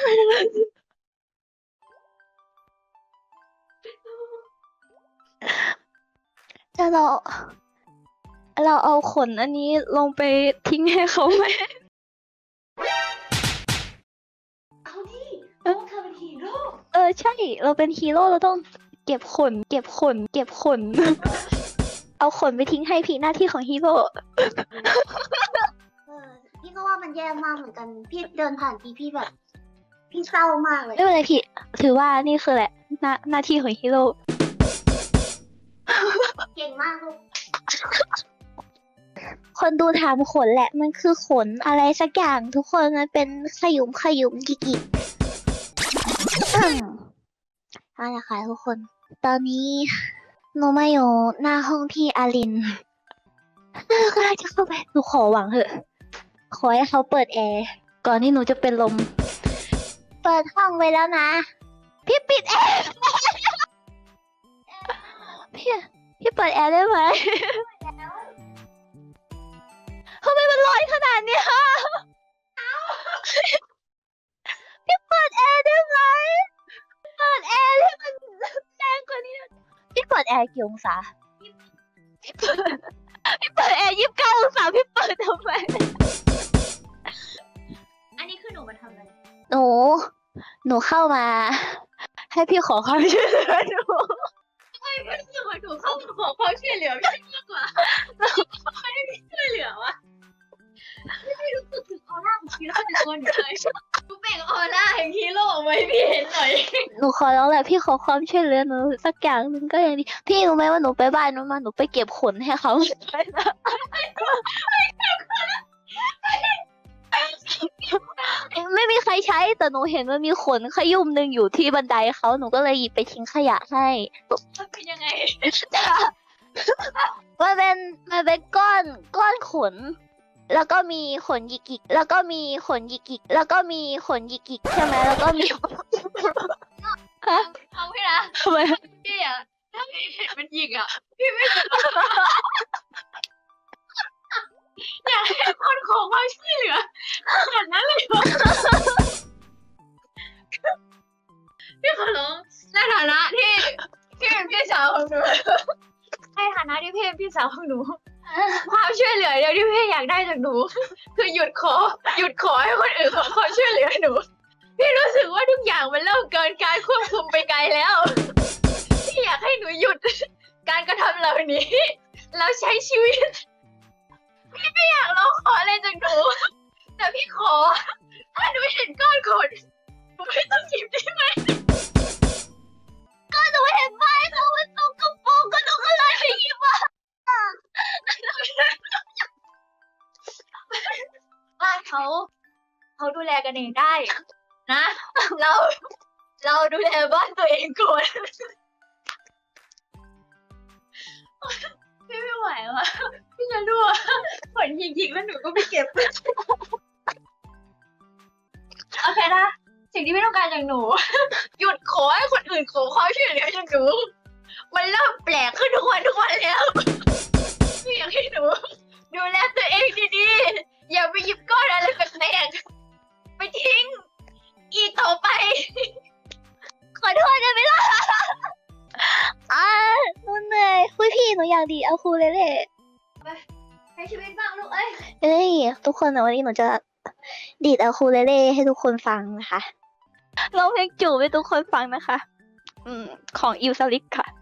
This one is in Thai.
จะเราเอาขนอันนี้ลงไปทิ้งให้เขาไหมเอาดิเธอเป็นฮีโร่ใช่ เราเป็นฮีโร่เราต้องเก็บขน เอาขนไปทิ้งให้พี่หน้าที่ของฮีโร่พี่ก็ว่ามันแย่มากเหมือนกันพี่เดินผ่านพี่แบบพี่เศร้ามากเลยไม่เป็นไรพี่ ถือว่านี่คือแหละหน้าที่ของฮีโร่เก่งมากลูกคนดูถามขนแหละ มันคือขนอะไรสักอย่างทุกคนมันเป็นขยุมกิกเอาละค่ะทุกคน ตอนนี้หนูมาอยู่หน้าห้องพี่อารินก็ได้จะเข้าไปหนูขอหวังเถอะ ขอให้เขาเปิดแอร์ก่อนที่หนูจะเป็นลม เปิดห้องไว้แล้วนะ พี่ปิดแอร์ พี่เปิดแอร์ได้ไหม ทำไมมันร้อนขนาดนี้คะพี่เปิดแอร์ได้ไหม เปิดแอร์ให้มันแรงกว่านี้ พี่เปิดแอร์กี่องศา พี่เปิดแอร์29 องศาพี่เปิดทำไมอันนี้คือหนูมาทำอะไรหนูเข้ามา ให้พี่ขอความช่วยเหลือหนูไม่รู้สึกว่าหนูเข้ามาขอความช่วยเหลือพี่มากกว่าไม่ได้ช่วยเหลือวะไม่รู้สึกถึงออร่าของฮีโร่ในตัวหนูเลยหนูเบ่งออร่าแห่งฮีโร่ออกมาให้พี่เห็นหน่อยหนูขอร้องแหละพี่ขอความช่วยเหลือหนูสักอย่างหนึ่งก็ยังดี พี่รู้ไหมว่าหนูไปบ้านนู้นมาหนูไปเก็บขนให้เขาไม่มีใครใช้แต่หนูเห็นว่ามีขนขยุ่มหนึ่งอยู่ที่บันไดเขาหนูก็เลยหยิบไปทิ้งขยะให้มันเป็นยังไงมันเป็นก้อนขน แล้วก็มีขนหยิกๆแล้วก็มีขนหยิกๆแล้วก็มีขนหยิกๆใช่ไหมแล้วก็มีฮะเอาพี่นะทำไมพี่อะถ้าพี่เห็นมันหยิกอะพี่ไม่จะอยากให้คนขอความช่วยเหลือขนาดนั้นเลยเหรอพี่ขอร้องในฐานะที่เป็นพี่สาวของหนูในฐานะที่พี่เป็นพี่สาวของหนูความช่วยเหลือเดียวที่พี่อยากได้จากหนูคือหยุดขอให้คนอื่นขอความช่วยเหลือหนูพี่รู้สึกว่าทุกอย่างมันเริ่มเกินการควบคุมไปไกลแล้วพี่อยากให้หนูหยุดการกระทำเหล่านี้แล้วใช้ชีวิตพี่ไม่อยากร้องขออะไรจากหนูแต่พี่ขอถ้าหนูเห็นก้อนขนหนูไม่ต้องหยิบได้ไหมก็หนูเห็นไม้เขามันตรงกระโปรงก็หนูก็เลยไปหยิบมาบ้านเขาดูแลกันเองได้นะเราดูแลบ้านตัวเองก่อนพี่ไม่ไหวว่ะพี่จะรั่วฝนยิงๆแล้วหนูก็ไปเก็บโอเคนะสิ่งที่พี่ต้องการจากหนูหยุดขอให้คนอื่นขอความช่วยเหลือจากหนูมันเริ่มแปลกขึ้นทุกวันแล้วพี่อยากให้หนูดูแลตัวเองดีๆอย่าไปหยิบก้อนอะไรแปลกๆไปทิ้งอีกต่อไปขอโทษได้ไหมล่ะหนูเหนื่อยคุยพี่หนูอยากดีเอาครูเลยใช้ชีวิตบ้างลูกทุกคนนะวันนี้หนูจะดีดเอาคูเลเล่ให้ทุกคนฟังนะคะร้องเพลงจูบให้ทุกคนฟังนะคะ ของอิวสลิกค่ะ